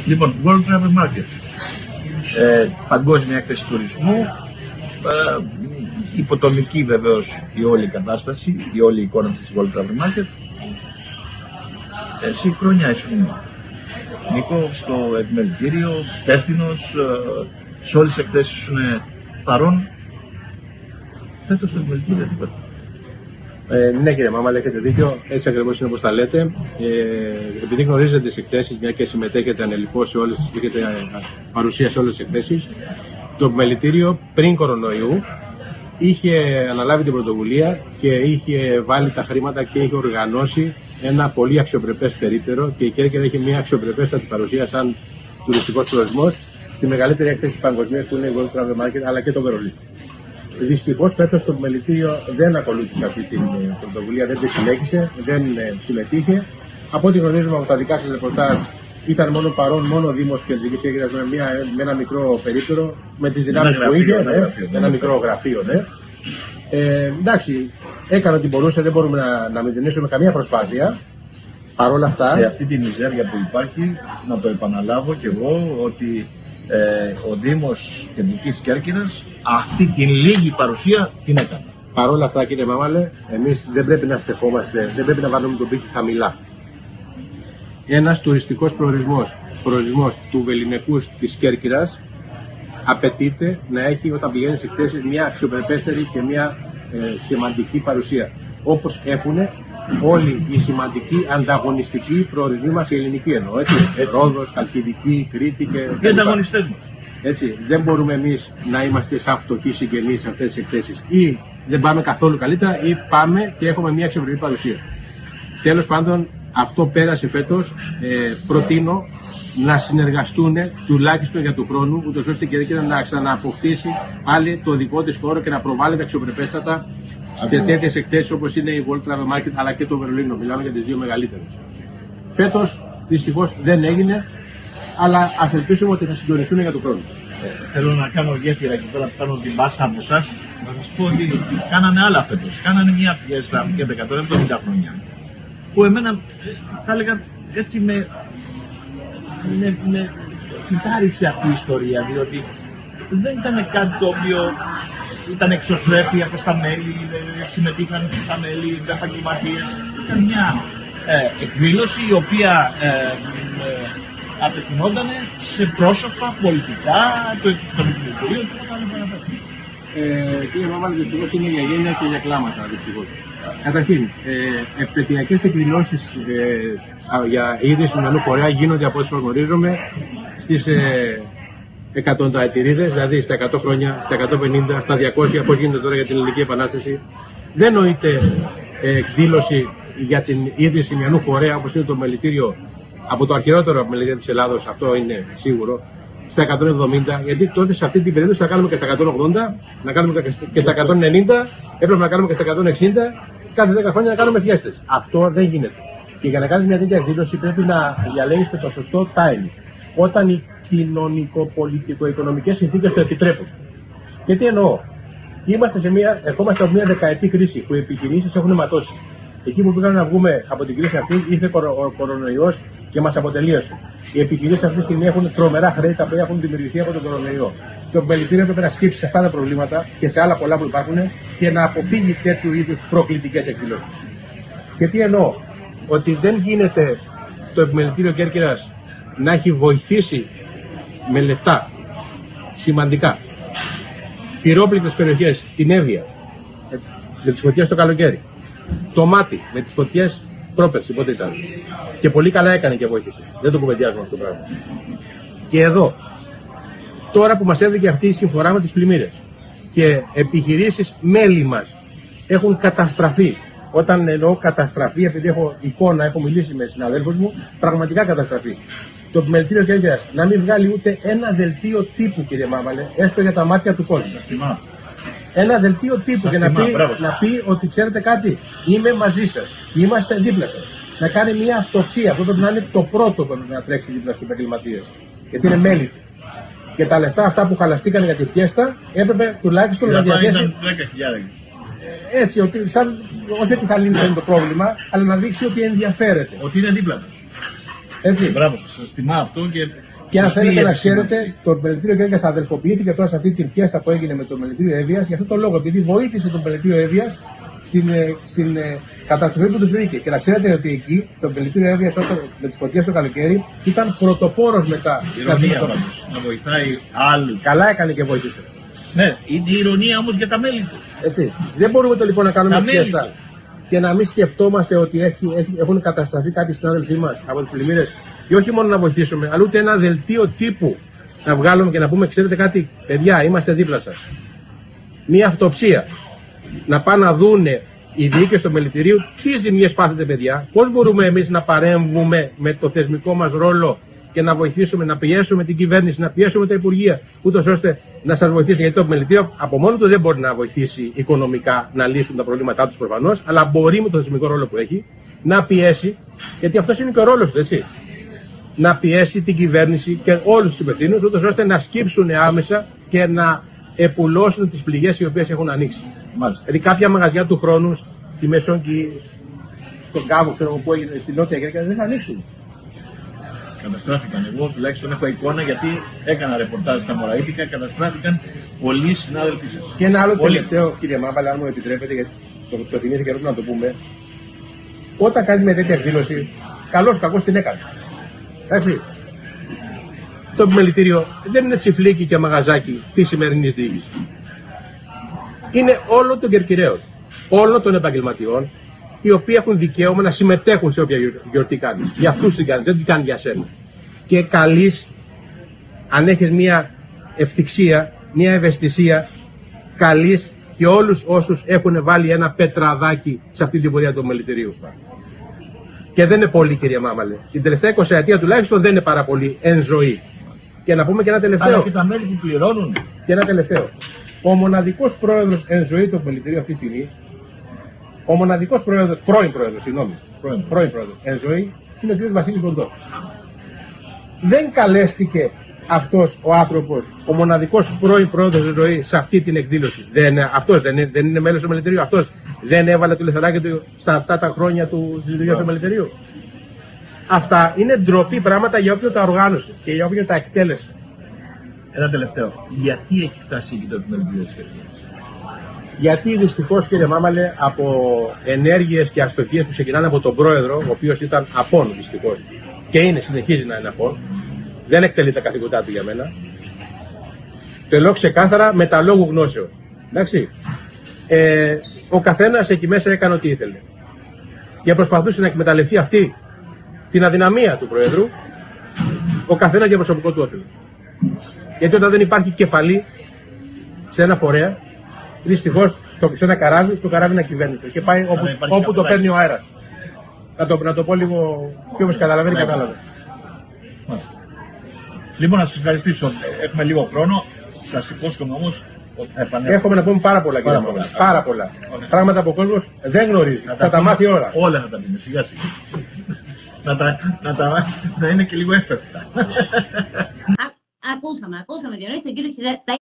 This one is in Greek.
Λοιπόν, World Travel Market. Παγκόσμια έκθεση τουρισμού. Υποτονική βεβαίως η όλη κατάσταση, η όλη εικόνα της World Travel Market. Εσύ χρόνια ήσουν, Νίκο, στο επιμελητήριο, υπεύθυνος, σε όλες τις εκθέσεις ήσουν παρόν. Φέτος στο επιμελητήριο τίποτα. Ναι, κύριε Μάμαλε, έχετε δίκιο. Έτσι ακριβώς είναι όπως τα λέτε. Επειδή γνωρίζετε τις εκθέσεις, μια και συμμετέχετε ανελιπώς σε όλες, έχετε παρουσία σε όλες τις εκθέσεις, το επιμελητήριο πριν κορονοϊού είχε αναλάβει την πρωτοβουλία και είχε βάλει τα χρήματα και είχε οργανώσει ένα πολύ αξιοπρεπές περίπτερο και η Κέρκυρα είχε μια αξιοπρεπέστατη παρουσία σαν τουριστικός προορισμός στη μεγαλύτερη έκθεση παγκοσμίας που είναι η World Travel Market, αλλά και το Βερολίνο. Δυστυχώς φέτος το επιμελητήριο δεν ακολούθησε αυτή την πρωτοβουλία, δεν τη συνέχισε, δεν συμμετείχε. Από ό,τι γνωρίζουμε από τα δικά σας ρεπορτάζ, ήταν μόνο παρόν, μόνο ο Δήμος Κεντρικής Κέρκυρας με ένα μικρό περίπτερο, με τις δυνάμεις που είχε, ένα μικρό γραφείο. Ναι. Εντάξει, έκανε ό,τι μπορούσε, δεν μπορούμε να μηδενίσουμε καμία προσπάθεια. Παρ' όλα αυτά, σε αυτή τη μιζέρια που υπάρχει, να το επαναλάβω κι εγώ, ότι ο Δήμος Κεντρικής Κέρκυρας αυτή την λίγη παρουσία την έκανε. Παρ' όλα αυτά, κύριε Μάμαλε, εμείς δεν πρέπει να στεκόμαστε, δεν πρέπει να βάλουμε τον πύχη χαμηλά. Ένας τουριστικός προορισμός του Βεληνικούς της Κέρκυρας απαιτείται να έχει, όταν πηγαίνει σε εκθέσεις, μια αξιοπρεπέστερη και μια σημαντική παρουσία. Όπως έχουν όλοι οι σημαντικοί ανταγωνιστικοί προορισμοί μας, οι ελληνικοί εννοώ. Έτσι. Ρόδος, Χαλκιδική, Κρήτη και. Οι ανταγωνιστές μας. Έτσι. Δεν μπορούμε εμείς να είμαστε σαν φτωχοί συγγενείς σε αυτές τις εκθέσεις. Ή δεν πάμε καθόλου καλύτερα, ή πάμε και έχουμε μια αξιοπρεπή παρουσία. Τέλος πάντων, αυτό πέρασε φέτος. Προτείνω να συνεργαστούν τουλάχιστον για του χρόνου, ούτως ώστε η Κέρκυρα να ξανααποκτήσει πάλι το δικό της χώρο και να προβάλλεται αξιοπρεπέστατα σε τέτοιες εκθέσεις όπως είναι η World Travel Market αλλά και το Βερολίνο. Μιλάμε για τις δύο μεγαλύτερες. Φέτος δυστυχώς δεν έγινε, αλλά ας ελπίσουμε ότι θα συντονιστούν για του χρόνου. Θέλω να κάνω γέφυρα και τώρα που κάνω την πάσα από εσάς, να σας πω ότι κάνανε άλλα φέτος. Κάνανε μια φιέστα για τα 170 χρόνια. Που εμένα θα έλεγα έτσι με τσιτάρισε αυτή η ιστορία, διότι δεν ήταν κάτι το οποίο ήταν εξωστρέφεια προς τα μέλη, συμμετείχαν τα μέλη, τα επαγγελματίες. Ήταν μια εκδήλωση η οποία απευθυνόταν σε πρόσωπα πολιτικά, των επιμελητηρίων και τα άλλα. Κύριε Μάμαλε, δυστυχώς είναι για γένεια και για κλάματα, δυστυχώς. Καταρχήν, επαιτειακές εκδηλώσεις για ίδρυση μυαλού φορέα γίνονται από όσο γνωρίζουμε στις εκατονταετηρίδες, δηλαδή στα 100 χρόνια, στα 150, στα 200, όπως γίνεται τώρα για την Ελληνική Επανάσταση. Δεν νοείται εκδήλωση για την ίδρυση μυαλού φορέα όπως είναι το μελητήριο από το αρχαιότερο επιμελητήριο της Ελλάδος, αυτό είναι σίγουρο, στα 170, γιατί τότε σε αυτή την περίοδο θα κάνουμε και στα 180, να κάνουμε και στα 190, έπρεπε να κάνουμε και στα 160, κάθε 10 χρόνια να κάνουμε φιέστες. Αυτό δεν γίνεται. Και για να κάνεις μια τέτοια εκδήλωση πρέπει να διαλέγεις το σωστό timing. Όταν οι κοινωνικο-πολιτικο-οικονομικές συνθήκες το επιτρέπουν. Και τι εννοώ. Ερχόμαστε από μια δεκαετή κρίση που οι επιχειρήσεις έχουν ματώσει. Εκεί που πήγαμε να βγούμε από την κρίση αυτή ήρθε ο κορονοϊός και μας αποτελείωσε. Οι επιχειρήσεις αυτή τη στιγμή έχουν τρομερά χρέη τα οποία έχουν δημιουργηθεί από τον κορονοϊό. Το επιμελητήριο έπρεπε να σκύψει σε αυτά τα προβλήματα και σε άλλα πολλά που υπάρχουν και να αποφύγει τέτοιου είδους προκλητικές εκδηλώσεις. Και τι εννοώ. Ότι δεν γίνεται το επιμελητήριο Κέρκυρας να έχει βοηθήσει με λεφτά σημαντικά πυρόπληκτες περιοχές, την Εύβοια με τις φωτιές το καλοκαίρι, το Μάτι με τις φωτιές πρόπερση, πότε ήταν, και πολύ καλά έκανε και βοήθησε, δεν το κουβεντιάζουμε αυτό το πράγμα. Και εδώ τώρα που μας έβγαινε αυτή η συμφορά με τις πλημμύρες και επιχειρήσεις μέλη μας έχουν καταστραφεί. Όταν εννοώ καταστραφεί, επειδή έχω εικόνα, έχω μιλήσει με συναδέλφους μου, πραγματικά καταστραφεί. Το επιμελητήριο Κέρκυρας να μην βγάλει ούτε ένα δελτίο τύπου, κύριε Μάμαλε, έστω για τα μάτια του κόσμου. Σας τιμά. Ένα δελτίο τύπου και να πει ότι ξέρετε κάτι, είμαι μαζί σας, είμαστε δίπλα σας. Να κάνει μια αυτοψία, αυτό πρέπει να είναι το πρώτο που πρέπει να τρέξει δίπλα στους επαγγελματίες. Γιατί είναι μέλη του. Και τα λεφτά αυτά που χαλαστήκαν για τη φιέστα έπρεπε τουλάχιστον να διαθέσει. Έτσι, όχι ότι θα λύνει το πρόβλημα, αλλά να δείξει ότι ενδιαφέρεται. Ότι είναι δίπλα τους. Έτσι. Μπράβο, σας τιμά αυτό Και αν θέλετε να επισήμανση. ξέρετε, το Μελιτήριο Κέρκας αδελφοποιήθηκε τώρα σε αυτή την φιέστα που έγινε με το Μελιτήριο Εύβοιας για αυτό το λόγο, επειδή βοήθησε το Μελιτήριο Εύβοιας στην καταστροφή που του βρήκε. Και να ξέρετε ότι εκεί το Μελιτήριο Εύβοιας με τις φωτιές το καλοκαίρι ήταν πρωτοπόρος μετά. Ηρωνία πάντως, να βοηθάει άλλους. Καλά έκανε και βοήθησε. Ναι, είναι ηρωνία όμως για τα μέλη του. Έτσι. Δεν μπορούμε το λοιπόν να κάνουμε Τα μέλη φιέστα του. και να μην σκεφτόμαστε ότι έχουν καταστραφεί κάποιοι συνάδελφοί μας από τις πλημμύρες και όχι μόνο να βοηθήσουμε, αλλά ούτε ένα δελτίο τύπου να βγάλουμε και να πούμε: ξέρετε κάτι, παιδιά, είμαστε δίπλα σας. Μία αυτοψία. Να πάνε να δούνε οι διοίκες του Μελιτηρίου τι ζημιές πάθετε, παιδιά, πώς μπορούμε εμείς να παρέμβουμε με το θεσμικό μας ρόλο και να βοηθήσουμε, να πιέσουμε την κυβέρνηση, να πιέσουμε τα υπουργεία, ούτως ώστε να σας βοηθήσει. Γιατί το Μελιτήριο από μόνο του δεν μπορεί να βοηθήσει οικονομικά να λύσουν τα προβλήματά τους προφανώς, αλλά μπορεί με το θεσμικό ρόλο που έχει να πιέσει, γιατί αυτός είναι και ο ρόλος του, έτσι. Να πιέσει την κυβέρνηση και όλους τους υπευθύνους, ούτως ώστε να σκύψουν άμεσα και να επουλώσουν τις πληγές οι οποίες έχουν ανοίξει. Μάλιστα. Δηλαδή, κάποια μαγαζιά του χρόνου στη Μεσόγειο, στον Κάβο, ξέρω που έγινε, στη Νότια Κέρκυρα, δεν θα ανοίξουν. Καταστράφηκαν. Εγώ τουλάχιστον έχω εικόνα γιατί έκανα ρεπορτάζ στα Μωραΐτικα. Καταστράφηκαν πολλοί συνάδελφοι σας. Και ένα άλλο Όλοι. τελευταίο, κύριε Μάβαλα, αν μου επιτρέπετε, γιατί το θυμήθηκε και να το πούμε. Όταν κάνει μια τέτοια εκδήλωση, καλώς κακώς την έκανε. Εντάξει. Το Μελιτήριο δεν είναι τσιφλίκι και μαγαζάκι τη σημερινή διοίκηση. Είναι όλων των κερκυραίων, όλων των επαγγελματιών, οι οποίοι έχουν δικαίωμα να συμμετέχουν σε όποια γιορτή κάνει. Για αυτούς την κάνει, δεν την κάνει για σένα. Και καλείς, αν έχεις μια ευθυξία, μια ευαισθησία, καλείς και όλους όσους έχουν βάλει ένα πετραδάκι σε αυτή την πορεία του Μελιτηρίου. Και δεν είναι πολύ, κυρία Μάμαλε. Την τελευταία 20 ετία τουλάχιστον δεν είναι πάρα πολύ εν ζωή. Και να πούμε και ένα τελευταίο. Αλλά και τα μέλη που πληρώνουν. Και ένα τελευταίο. Ο μοναδικός πρόεδρος εν ζωή του Μελιτηρίου αυτή τη στιγμή, ο μοναδικός πρόεδρος, πρώην πρόεδρος εν ζωή, είναι ο κ. Βασίλης Κοντός. Δεν καλέστηκε αυτός ο άνθρωπος, ο μοναδικός πρώην πρόεδρος εν ζωή, σε αυτή την εκδήλωση. Αυτός δεν είναι μέλος του Μελιτηρίου. Αυτός δεν έβαλε το λιθαράκι του στα αυτά τα χρόνια της λειτουργίας του Μελιτηρίου. Αυτά είναι ντροπή πράγματα για όποιον τα οργάνωσε και για όποιον τα εκτέλεσε. Ένα τελευταίο. Γιατί έχει φτάσει εκεί το Μελιτήριο της Κέρκυρας? Γιατί δυστυχώς, κύριε Μάμαλε, από ενέργειες και αστοχίες που ξεκινάνε από τον πρόεδρο, ο οποίος ήταν απόν δυστυχώς και συνεχίζει να είναι απόν, δεν εκτελεί τα καθήκοντά του για μένα. Το λέω ξεκάθαρα με τα λόγου γνώσεως. Εντάξει. Ο καθένας εκεί μέσα έκανε ό,τι ήθελε. Και προσπαθούσε να εκμεταλλευτεί αυτή την αδυναμία του Προέδρου, ο καθένας για προσωπικό του όφελος. Γιατί όταν δεν υπάρχει κεφαλή σε ένα φορέα, δυστυχώς σε ένα καράβι, το καράβι είναι ακυβέρνητο και πάει όπου το παίρνει ο αέρας. Να το πω λίγο πιο όπως καταλαβαίνει, κατάλαβε. Λοιπόν, να σας ευχαριστήσω. Έχουμε λίγο χρόνο. Σας υπόσχομαι όμως ότι θα επανέλθω. Έχουμε να πούμε πάρα πολλά, κύριε Μάμαλε. Πάρα πολλά. Πράγματα που ο κόσμος δεν γνωρίζει. Θα τα μάθει όλα. Όλα θα τα πούμε, σιγά σιγά. να είναι και λίγο εύπευτα. Ακούσαμε, διανοήσει τον κύριο Χιδέ.